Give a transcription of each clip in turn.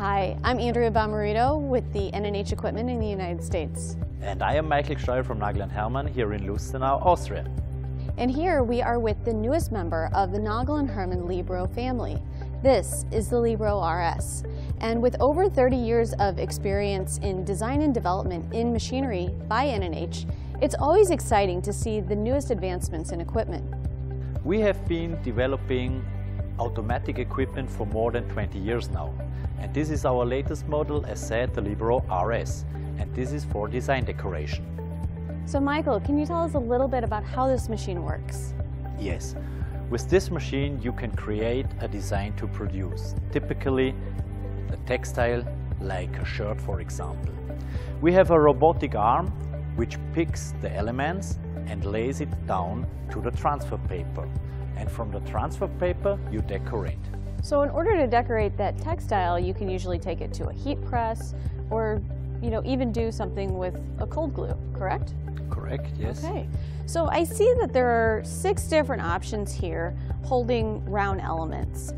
Hi, I'm Andrea Bomarito with the N&H Equipment in the United States. And I am Michael Steuer from Nagel & Hermann here in Lustenau, Austria. And here we are with the newest member of the Nagel & Hermann Libero family. This is the Libero RS. And with over 30 years of experience in design and development in machinery by N&H, it's always exciting to see the newest advancements in equipment. We have been developing automatic equipment for more than 20 years now. And this is our latest model, as said, the Libero RS. And this is for design decoration. So Michael, can you tell us a little bit about how this machine works? Yes. With this machine you can create a design to produce, typically a textile like a shirt, for example. We have a robotic arm which picks the elements and lays it down to the transfer paper. And from the transfer paper you decorate. So in order to decorate that textile, you can usually take it to a heat press or even do something with a cold glue, correct? Correct, yes. Okay. So I see that there are 6 different options here holding round elements.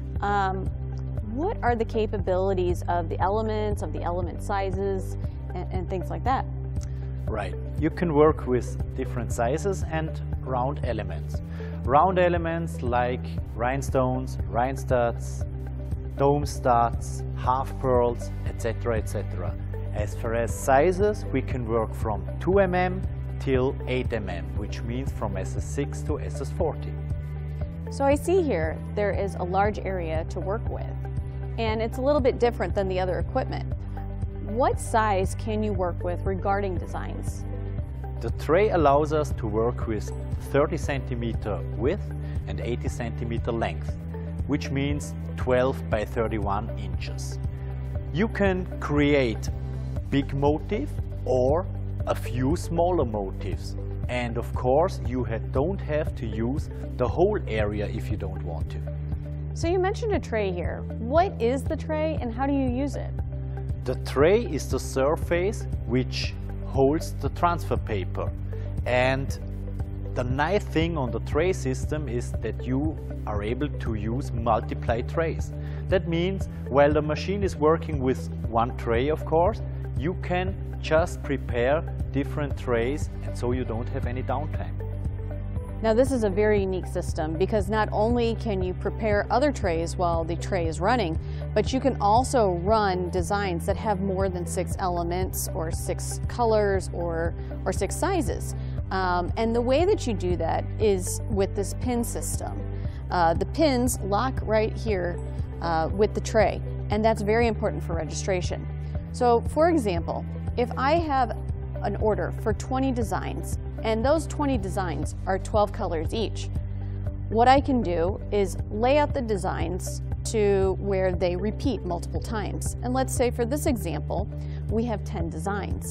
What are the capabilities of the elements, of the element sizes, and things like that? Right. You can work with different sizes and round elements. Round elements like rhinestones, rhine studs, dome studs, half pearls, etc., etc. As far as sizes, we can work from 2 mm till 8 mm, which means from SS6 to SS40. So I see here there is a large area to work with, and it's a little bit different than the other equipment. What size can you work with regarding designs? The tray allows us to work with 30 cm width and 80 cm length, which means 12 by 31 inches. You can create big motif or a few smaller motifs. And of course, you don't have to use the whole area if you don't want to. So you mentioned a tray here. What is the tray and how do you use it? The tray is the surface which holds the transfer paper. And the nice thing on the tray system is that you are able to use multiply trays. That means while the machine is working with one tray, of course, you can just prepare different trays, and so you don't have any downtime. Now this is a very unique system because not only can you prepare other trays while the tray is running, but you can also run designs that have more than 6 elements or 6 colors or 6 sizes. And the way that you do that is with this pin system. The pins lock right here with the tray, and that's very important for registration. So for example, if I have an order for 20 designs, and those 20 designs are 12 colors each, what I can do is lay out the designs to where they repeat multiple times. And let's say for this example, we have 10 designs.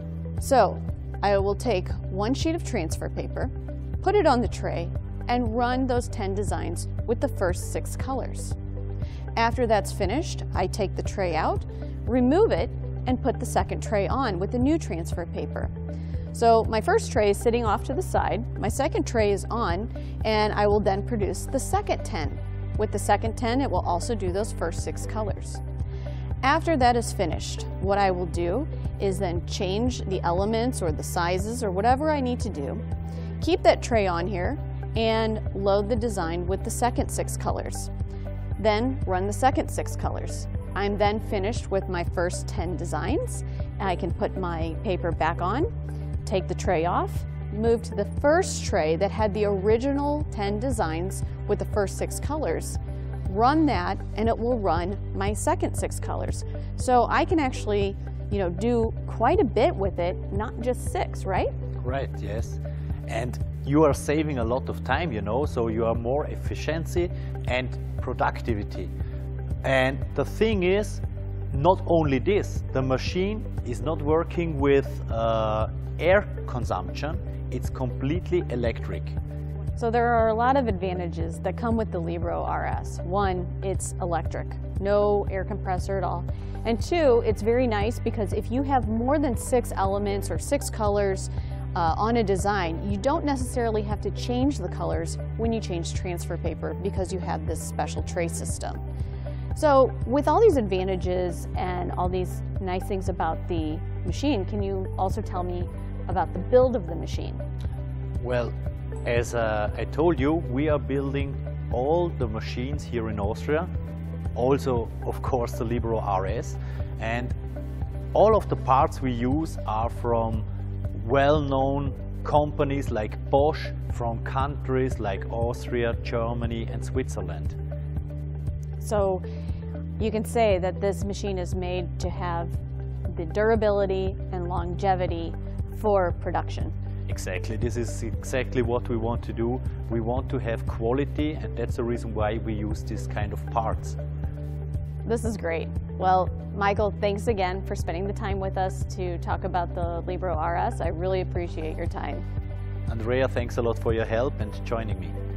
So I will take one sheet of transfer paper, put it on the tray, and run those 10 designs with the first 6 colors. After that's finished, I take the tray out, remove it, and put the second tray on with the new transfer paper. So my first tray is sitting off to the side, my second tray is on, and I will then produce the second 10. With the second 10, it will also do those first 6 colors. After that is finished, what I will do is then change the elements or the sizes or whatever I need to do, keep that tray on here, and load the design with the second 6 colors. Then run the second 6 colors. I'm then finished with my first 10 designs. I can put my paper back on, take the tray off, move to the first tray that had the original 10 designs with the first 6 colors, run that, and it will run my second 6 colors. So I can actually, do quite a bit with it, not just 6, right? Right, yes. And you are saving a lot of time, so you are more efficiency and productivity. And the thing is, not only this, the machine is not working with air consumption, it's completely electric. So there are a lot of advantages that come with the Libero RS. One, it's electric, no air compressor at all. And 2, it's very nice because if you have more than 6 elements or 6 colors on a design, you don't necessarily have to change the colors when you change transfer paper because you have this special tray system. So with all these advantages and all these nice things about the machine, can you also tell me about the build of the machine? Well, as I told you, we are building all the machines here in Austria, also of course the Libero RS, and all of the parts we use are from well-known companies like Bosch, from countries like Austria, Germany and Switzerland. So you can say that this machine is made to have the durability and longevity for production. Exactly, this is exactly what we want to do. We want to have quality, and that's the reason why we use this kind of parts. This is great. Well, Michael, thanks again for spending the time with us to talk about the Libero RS. I really appreciate your time. Andrea, thanks a lot for your help and joining me.